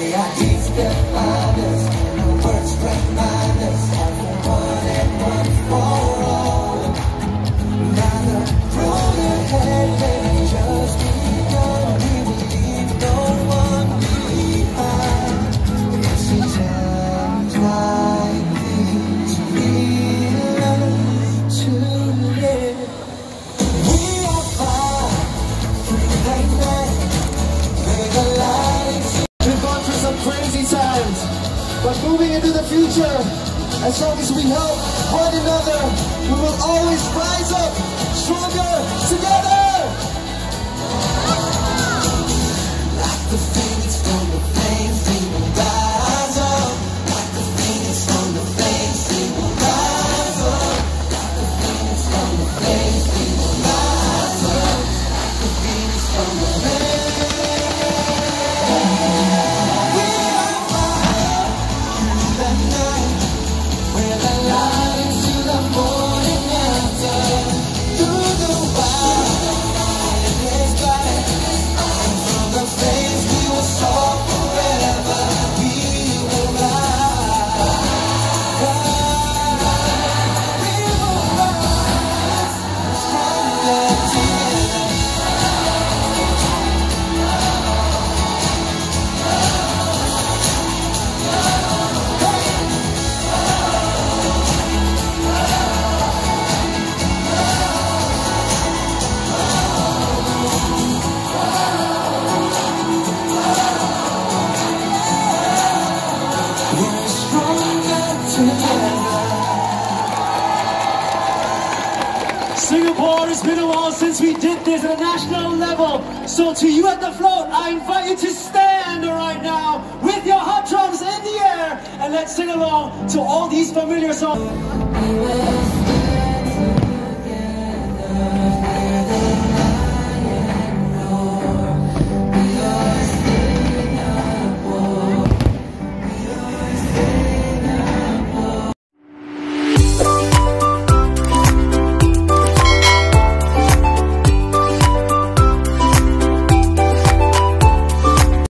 But moving into the future, as long as we help one another, we will always rise up stronger together. Like the phoenix from the flames, we will rise up. Like the phoenix from the flames, we will rise up. Like the phoenix from the flames, we will rise up. Like the phoenix from the flames. Singapore, it's been a while since we did this at a national level. So to you at the float, I invite you to stand right now with your hot drums in the air and let's sing along to all these familiar songs.